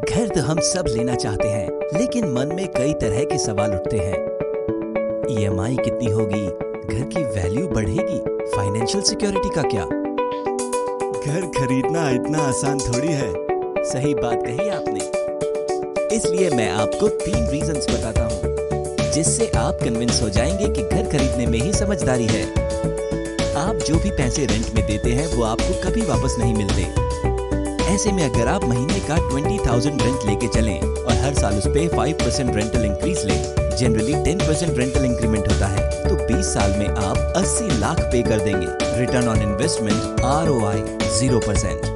घर तो हम सब लेना चाहते हैं, लेकिन मन में कई तरह के सवाल उठते हैं। ईएमआई कितनी होगी? घर की वैल्यू बढ़ेगी? फाइनेंशियल सिक्योरिटी का क्या? घर खरीदना इतना आसान थोड़ी है। सही बात कही आपने। इसलिए मैं आपको 3 रीजंस बताता हूँ, जिससे आप कन्विंस हो जाएंगे कि घर खरीदने में ही समझदारी है। आप जो भी पैसे रेंट में देते हैं वो आपको कभी वापस नहीं मिलते। ऐसे में अगर आप महीने का 20,000 रेंट लेके चलें और हर साल उस पे 5% रेंटल इंक्रीज लें, जनरली 10% रेंटल इंक्रीमेंट होता है, तो 20 साल में आप 80 लाख पे कर देंगे। Return on investment ROI 0%।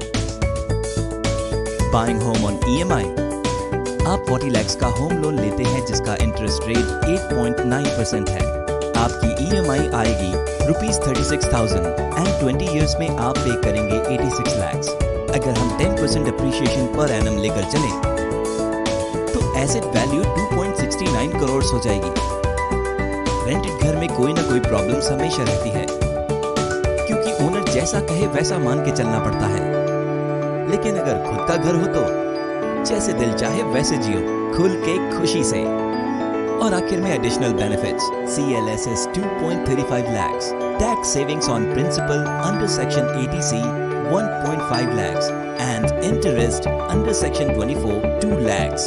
Buying home on EMI। आप 40 लाख का होम लोन लेते हैं जिसका इंटरेस्ट रेट 8.9% है। आपकी EMI आएगी ₹36,000 एंड 20 इयर्स में आप पे करेंगे 86 लाख। अगर हम 10% अप्रिशिएशन पर एनम लेकर चलें तो एसेट वैल्यू 2.69 करोड़ हो जाएगी। रेंटेड घर में कोई ना कोई प्रॉब्लम्स हमेशा रहती है, क्योंकि ओनर जैसा कहे वैसा मान के चलना पड़ता है। लेकिन अगर खुद का घर हो तो जैसे दिल चाहे वैसे जियो, खुल के खुशी से। और आखिर में additional benefits, CLSS 2.35 lakhs, tax savings on principal under section 80C 1.5 lakhs and interest under section 24 2 lakhs।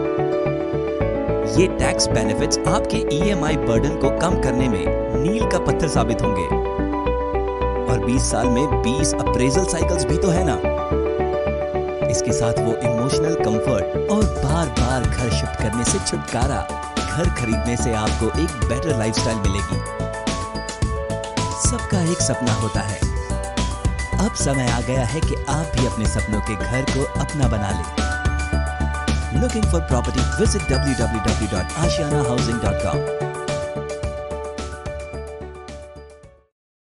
ये टैक्स बेनिफिट्स आपके EMI बर्डन को कम करने में मील का पत्थर साबित होंगे। और 20 साल में 20 अप्रेजल साइकिल्स भी तो है ना। इसके साथ वो इमोशनल कंफर्ट और बार-बार घर शिफ्ट करने से छुटकारा। घर खरीदने से आपको एक बेटर लाइफस्टाइल मिलेगी। सबका एक सपना होता है। अब समय आ गया है कि आप भी अपने सपनों के घर को अपना बना लें। Looking for property? Visit www.ashianahousing.com।